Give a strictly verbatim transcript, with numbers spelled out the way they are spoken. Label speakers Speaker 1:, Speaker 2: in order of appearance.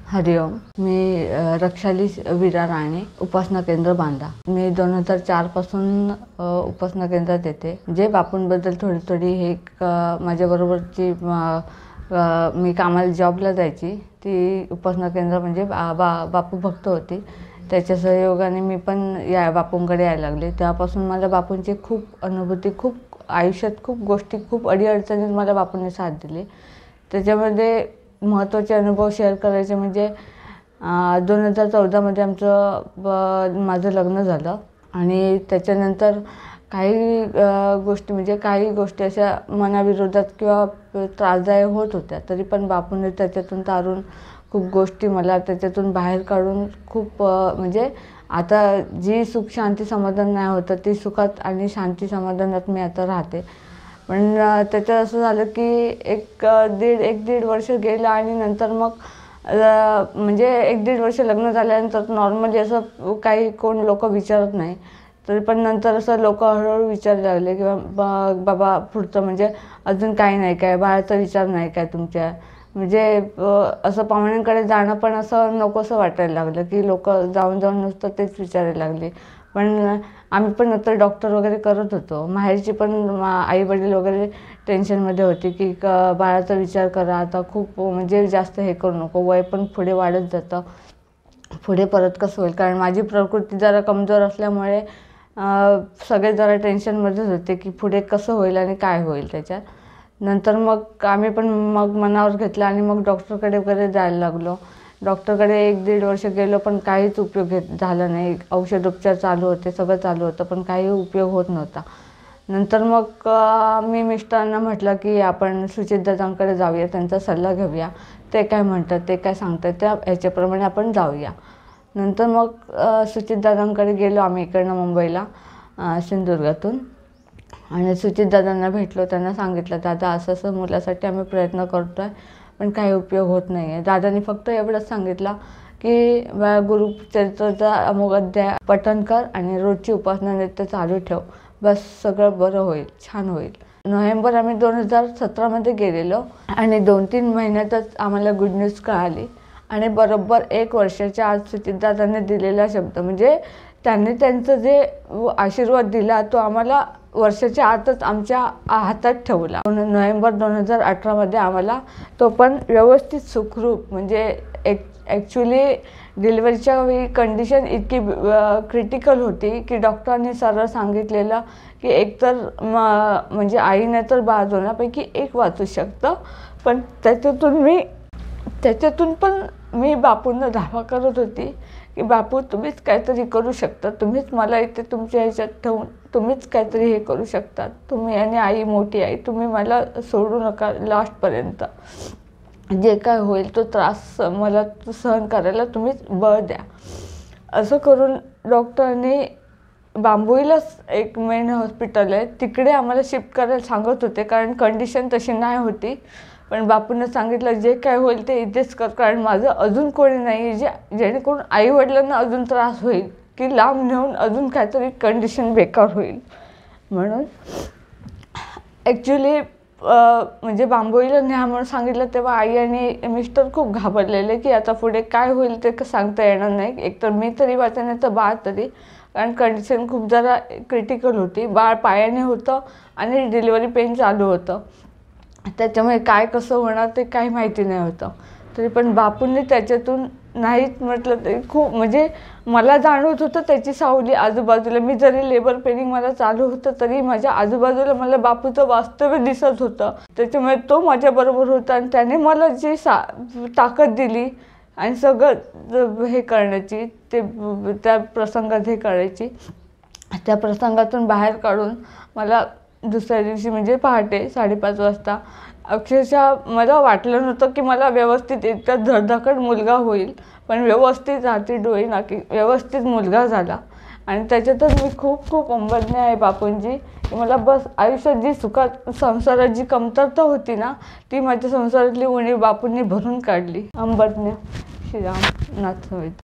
Speaker 1: हरिओम. मी रक्षाली विरा राणे, उपासना केंद्र बांदा. मी दोन हजार चार पासून उपासना केंद्रात येते. जे बापूंबद्दल थोडी थोडी हे माझ्याबरोबरची मी कामाला जॉबला जायची ती उपासना केंद्र म्हणजे बा, बा बापू भक्त होती. त्याच्या सहयोगाने मी पण या बापूंकडे यायला लागले. त्यापासून मला बापूंची खूप अनुभूती, खूप आयुष्यात खूप गोष्टी, खूप अडीअडचणीत मला बापूंनी साथ दिली. त्याच्यामध्ये महत्त्वाचे अनुभव शेअर करायचे म्हणजे दोन हजार चौदामध्ये आमचं माझं लग्न झालं आणि त्याच्यानंतर काही गोष्टी म्हणजे काही गोष्टी अशा मनाविरोधात किंवा त्रासदायक होत होत्या. तरी पण बापूंनी त्याच्यातून तारून खूप गोष्टी मला त्याच्यातून बाहेर काढून खूप म्हणजे आता जी सुख शांती समाधान नाही होतं ती सुखात आणि शांती समाधानात मी आता राहते. पण त्याच्यात असं झालं की एक दीड एक दीड वर्ष गेलं आणि नंतर मग म्हणजे एक दीड वर्ष लग्न झाल्यानंतर नॉर्मली असं काही कोण लोक विचारत नाही. तरी पण नंतर असं लोक हळूहळू विचारायला लागले की बाबा पुढचं म्हणजे अजून काही नाही काय, बाळाचा विचार नाही काय तुमच्या, म्हणजे असं पाहुण्यांकडे जाणं पण असं नकोसं वाटायला लागलं की लोक जाऊन जाऊन नुसतं तेच विचारायला लागले. पण आम्ही पण नंतर डॉक्टर वगैरे करत होतो. माहेरची पण आई वडील वगैरे टेन्शनमध्ये होती की बाळाचा विचार करा, आता खूप म्हणजे जास्त हे करू नको, वय पण पुढे वाढत जातं, पुढे परत कसं होईल. कारण माझी प्रकृती जरा कमजोर असल्यामुळे सगळे जरा टेन्शनमध्येच होते की पुढे कसं होईल आणि काय होईल. त्याच्यात नंतर मग आम्ही पण मग मनावर घेतलं आणि मग डॉक्टरकडे वगैरे जायला लागलो. डॉक्टरकडे एक दीड वर्ष गेलो पण काहीच उपयोग घेत झाला नाही. औषधोपचार चालू होते, सगळं चालू होतं पण काही उपयोग होत नव्हता. नंतर मग मी मिस्टरांना म्हटलं की आपण सुचितदादांकडे जाऊया, त्यांचा सल्ला घेऊया, ते काय म्हणतात, ते काय सांगतात त्या ह्याच्याप्रमाणे आपण जाऊया. नंतर मग सुचितदादांकडे गेलो आम्ही इकडनं मुंबईला सिंधुदुर्गातून आणि सुचितदादांना भेटलो. त्यांना सांगितलं दादा असं असं मुलासाठी आम्ही प्रयत्न करतो आहे पण काही उपयोग होत नाही आहे. दादांनी फक्त एवढंच सांगितलं की गुरुचरित्राचा अमोघ अध्याय पठण कर आणि रोजची उपासना नित्य चालू ठेव, बस सगळं बरं होईल, छान होईल. नोव्हेंबर आम्ही दोन हजार सतरामध्ये गेलेलो आणि दोन तीन महिन्यातच आम्हाला गुड न्यूज कळाली आणि बरोबर एक वर्षाच्या आज सुचितदादांनी दिलेला शब्द म्हणजे त्यांनी त्यांचं जे आशीर्वाद दिला तो आम्हाला वर्षाच्या आतच आमच्या हातात ठेवला. नोव्हेंबर दोन हजार अठरामध्ये आम्हाला तो पण व्यवस्थित सुखरूप म्हणजे एक ॲक्च्युली डिलिव्हरीच्या वेळी कंडिशन इतकी क्रिटिकल होती की डॉक्टरांनी सरळ सांगितलेलं की एकतर म्हणजे आईने तर बाळ दोनापैकी एक वाचू शकतं. पण त्याच्यातून मी त्याच्यातून पण मी बापूंना धावा करत होती की बापू तुम्हीच काहीतरी करू शकता, तुम्हीच मला इथे तुमच्या ह्याच्यात ठेवून तुम्हीच काहीतरी हे करू शकतात, तुम्ही आणि आई मोठी आई, तुम्ही मला सोडू नका लास्टपर्यंत, जे काय होईल तो त्रास मला सहन करायला तुम्हीच बळ द्या. असं करून डॉक्टरने बांबोईलाच एक मेन हॉस्पिटल आहे तिकडे आम्हाला शिफ्ट करायला सांगत होते कारण कंडिशन तशी नाही होती. पण बापूंना सांगितलं जे काय होईल ते इथेच कर, कारण माझं अजून कोणी नाही जे जेणेकरून आईवडिलांना अजून त्रास होईल की लांब नेऊन अजून काहीतरी कंडिशन बेकार होईल. म्हणून ॲक्च्युली म्हणजे बांबोईला न्या म्हणून सांगितलं तेव्हा आई आणि मिस्टर खूप घाबरलेले की आता पुढे काय होईल ते सांगता येणार नाही. एकतर मी तरी वाचन नाही तर बाळ तरी, कारण कंडिशन खूप जरा क्रिटिकल होती. बाळ पायाने होतं आणि डिलिव्हरी पेन चालू होतं, त्याच्यामुळे काय कसं होणार ते काही माहिती नाही होतं. तरी पण बापूंनी त्याच्यातून नाहीच म्हटलं तरी खूप म्हणजे मला जाणवत होतं त्याची सावली आजूबाजूला. मी जरी लेबर पेनिंग मला चालू होतं तरी माझ्या आजूबाजूला मला बापूचं वास्तव्य दिसत होतं. त्याच्यामुळे तो माझ्याबरोबर होता आणि त्याने मला जी सा ताकद दिली आणि सगळं हे करण्याची ते त्या प्रसंगात हे करायची, त्या प्रसंगातून बाहेर काढून मला दुसऱ्या दिवशी म्हणजे पहाटे साडेपाच वाजता अक्षरशः मला वाटलं नव्हतं की मला व्यवस्थित इतका धडधाकट मुलगा होईल, पण व्यवस्थित हाती डोळे नाकी व्यवस्थित मुलगा झाला. आणि त्याच्यातच मी खूप खूप अंबज्ञ आहे बापूंची की मला बस आयुष्यात जी सुखात संसारात जी कमतरता होती ना ती माझ्या संसारातली उणीव बापूंनी भरून काढली. अंबज्ञ श्रीराम नाथ.